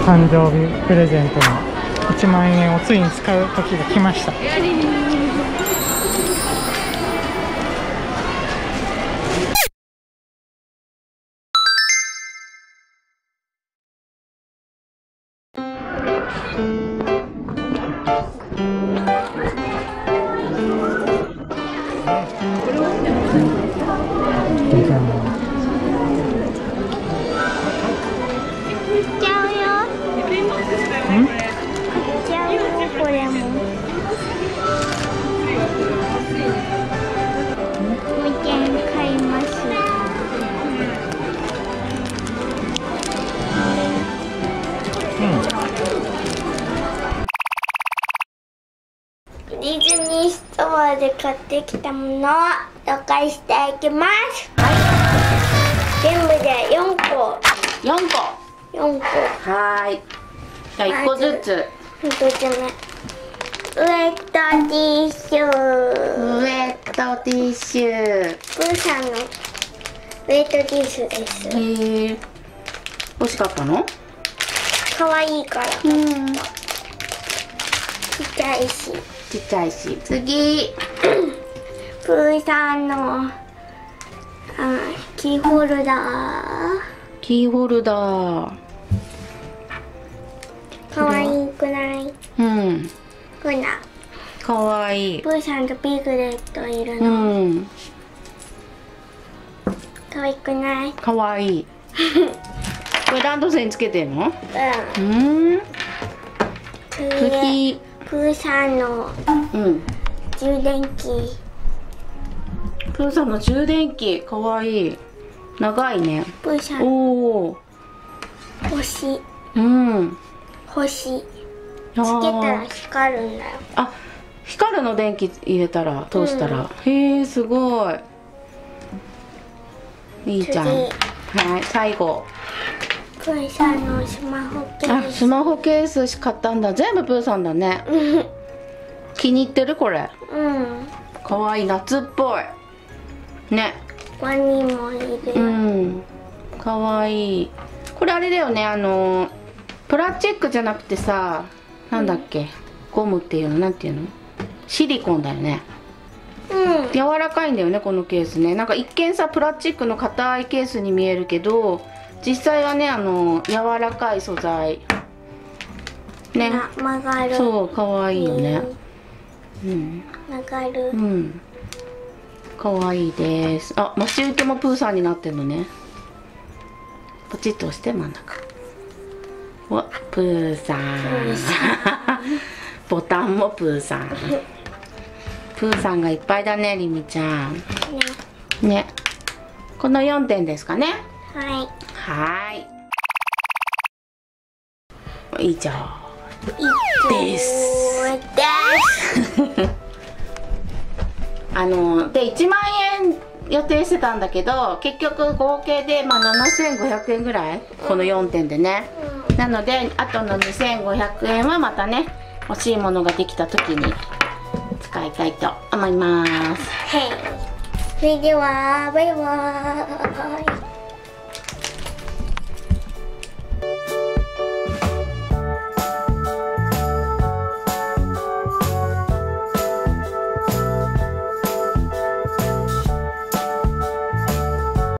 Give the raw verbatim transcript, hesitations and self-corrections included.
誕生日プレゼントのいちまんえんをついに使う時が来ました。 ディズニーストアで買ってきたものを紹介していきます。はい、全部でよんこ。 よんこ。 よんこ。 はーい。じゃあいっこずつ。 ひとつめ。ウエットティッシュ。 ウエットティッシュ。 プーさんのウエットティッシュです。 へえ。欲しかったの？ 可愛いから。うん。ちっちゃいし。 ちっちゃいし。次。 プーさんのあキーホルダー。 キーホルダー。 可愛くない？ うん。 こんな。 可愛い。 プーさんとピグレットいるうの。 ん。 可愛くない？ 可愛い。これランドセルにつけてんの？ うん。 うん。 次。プーさんの充電器。 プーさんの充電器、かわいい。長いね。 プーさん。 おお。 星。 うん。 星。つけたら光るんだよ。 あ、光るの電気入れたら、通したら。うん、へえ、すごい。いいじゃん。はい、最後。 プーさんのスマホケース。 あ、スマホケース買ったんだ。全部プーさんだね。気に入ってるこれ。 うん。 かわいい、夏っぽい。ね。 ここにもいる。 うん。かわいい。これあれだよね、あのプラスチックじゃなくてさ、なんだっけ、うん、ゴムっていうの、なんていうの？シリコンだよね。 うん。 柔らかいんだよね、このケースね。なんか一見さ、プラスチックの硬いケースに見えるけど。実際はね、あの柔らかい素材ね。 曲がる。 そう、かわいいよね。うん。 曲がる。 うん。かわいいです。あ、待ち受けもプーさんになってんのね。ポチッと押して真ん中。わ、プーさん。ボタンもプーさん。プーさんがいっぱいだね、りみちゃん。ね。ね。このよんてんですかね。 はい。 はい。以上です。あのでいちまんえん予定してたんだけど、結局合計でまあななせんごひゃくえんぐらい、このよんてんでね。うん、なのであとのにせんごひゃくえんはまたね、欲しいものができた時に使いたいと思います。 はい。それではバイバーイ。